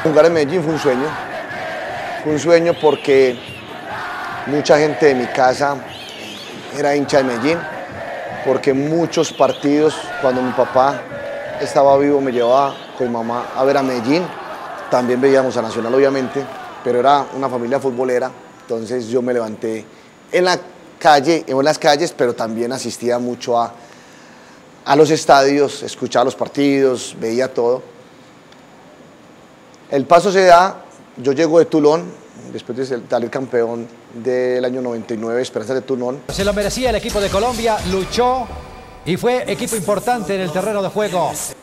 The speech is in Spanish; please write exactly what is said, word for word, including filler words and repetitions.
Jugar en Medellín fue un sueño, fue un sueño porque mucha gente de mi casa era hincha de Medellín, porque muchos partidos, cuando mi papá estaba vivo, me llevaba con mi mamá a ver a Medellín, también veíamos a Nacional obviamente, pero era una familia futbolera, entonces yo me levanté en la calle, en las calles, pero también asistía mucho a, a los estadios, escuchaba los partidos, veía todo. El paso se da, yo llego de Toulon, después de salir campeón del año noventa y nueve, Esperanza de Toulon. Se lo merecía el equipo de Colombia, luchó y fue equipo importante en el terreno de juego.